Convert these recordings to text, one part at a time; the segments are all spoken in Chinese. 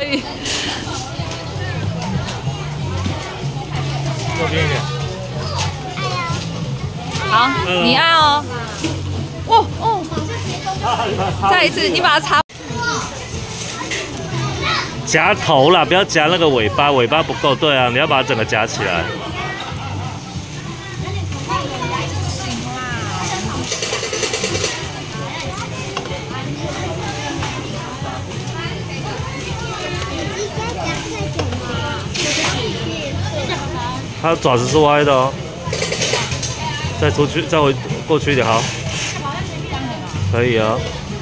以。 右边一点。 好，你按哦。哦哦。再一次，你把它插。 夹头啦，不要夹那个尾巴，尾巴不够。对啊，你要把它整个夹起来。它的爪子是歪的哦。再出去，再过去一点，好。可以啊。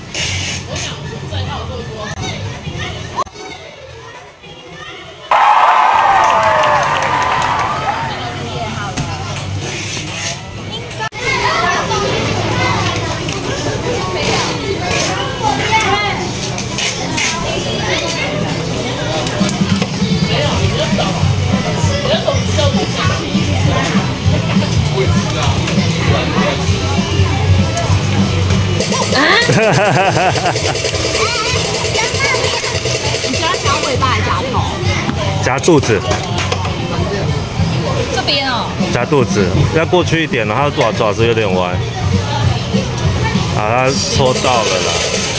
你夹小尾巴还是夹头？ 夹肚子。 这边哦。 夹肚子，要过去一点了，它的爪子有点歪。啊，它戳到了啦。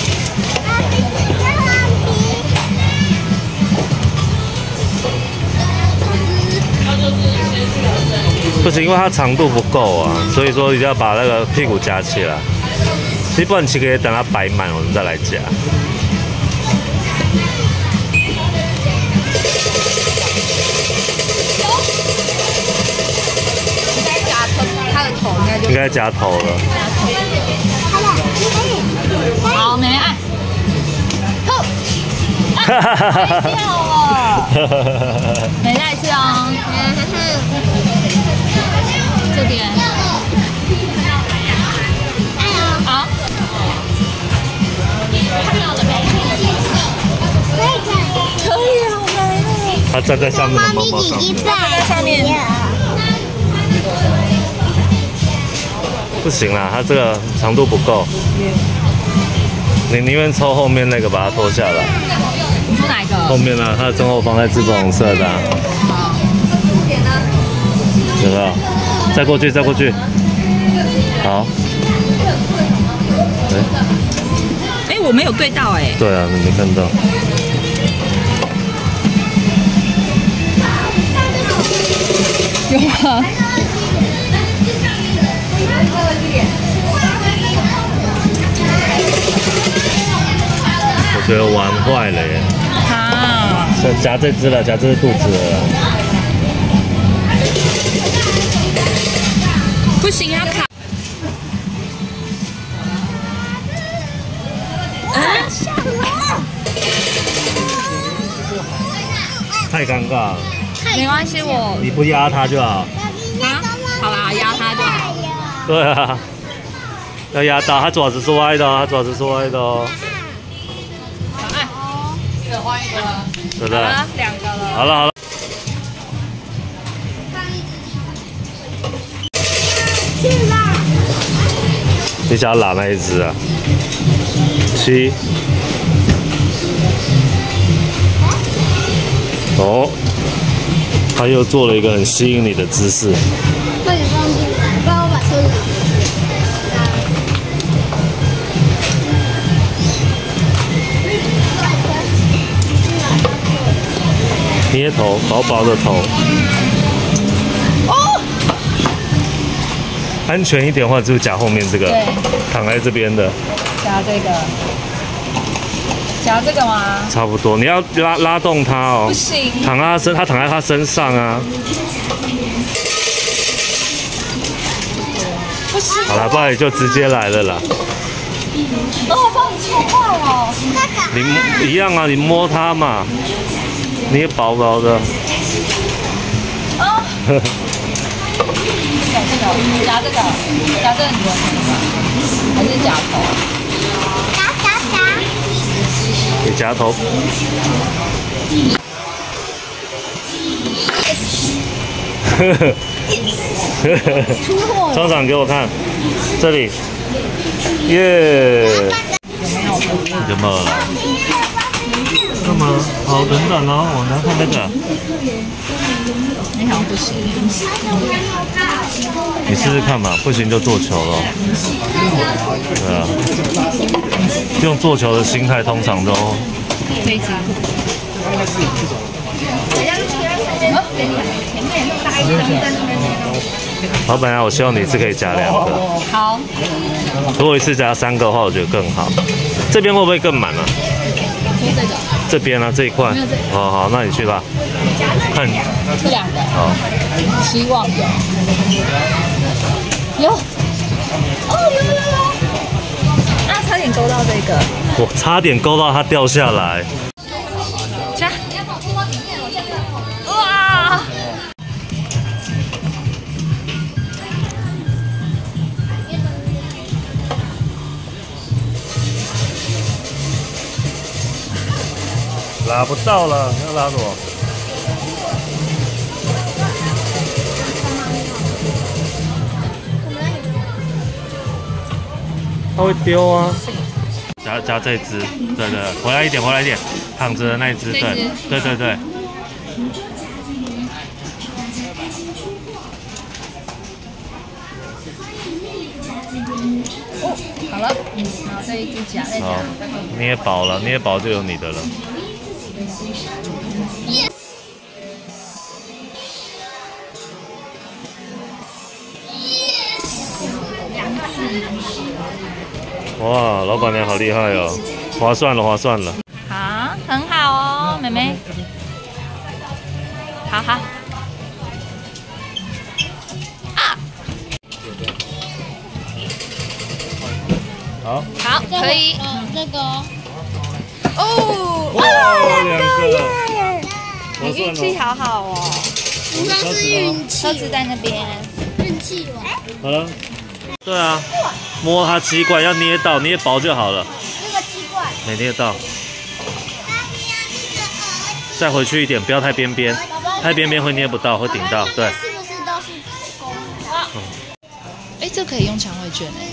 不行，因为它长度不够啊，所以说一定要把那个屁股夹起来。其实不然，其实可以等它摆满，我们再来夹。 它的头应该夹头了。 好，妹妹按。哈哈哈哈哈！掉了。没再一次哦。这边。好。看到了没？可以了，来了。 它站在上面的毛毛上面。 站在上面。 不行啦，它这个长度不够。你宁愿抽后面那个，把它脱下来。 你抽哪一个？后面啊，它的正后方在紫粉红色的、啊。 好。 有没有？再过去，再过去。好。 哎，我没有对到哎。 对啊，你没看到。 有吗？ 我觉得玩坏了耶！啊！夹这只了，夹这只肚子了。 不行，要卡。 太尴尬了。 没关系， 你不压它就好。 啊，好啦，压它就好。 对啊，要压到，它爪子是歪的哦，它爪子是歪的哦。 一人换一个， 对不对？ 好了，两个了。 好了好了。去啦！你想要拿那一只啊？7。哦，他又做了一个很吸引你的姿势。 快点放进来，帮我把车子。 捏头，薄薄的头。 哦。 安全一点的话，就是夹后面这个，躺在这边的。 夹这个。夹这个吗？ 差不多，你要拉动它哦。 不行。 它躺在它身上啊。 不行。 好了，不然你就直接来了啦。 哦，帮你切坏哦。 你一样啊，你摸它嘛，捏薄薄的。 啊。这个，夹这个你闻还是夹头？ 夹。 你夹头。厂长给我看，这里，耶！有没有了？ 吗？好，等等哦，我拿看那个。 你好像不行。 你试试看嘛，不行就做球了。对啊，用做球的心态通常都。 可以吃。 老板娘，我希望你是可以加2个。 好。 如果一次加3个的话，我觉得更好。这边会不会更满啊？ 这个。 这边呢、这一块。好好，那你去吧。看。 这2个。 好。 希望有。有。哦，有。啊，差点勾到这个。 我差点勾到它掉下来。 加。哇！ 拉不到了，要拉什么？它会丢啊！加这只，对对，回来一点，躺着的那一只，对对对对。 哦，好了，然后这一只夹再夹。 好，捏饱了，捏饱就有你的了。哇，老板娘好厉害哦，划算了，划算了。 好，很好哦，妹妹。好好。啊。 好。 好，可以。 这个。 哦。 哇，2个。 你运气好好哦。 主要是运气。 车子在那边。 运气王。 好了。对啊，摸它鸡冠要捏到，捏薄就好了。 那个鸡冠。 没捏到。再回去一点，不要太边边，太边边会捏不到，会顶到。对。 是不是都是公的？ 哎，这可以用肠胃卷哎。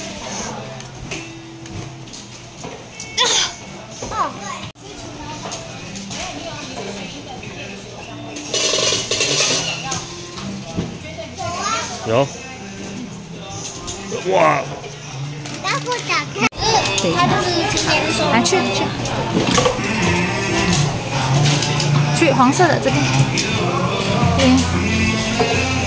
有。哇！ 然后打开，它就是今天说。 来去黄色的这边。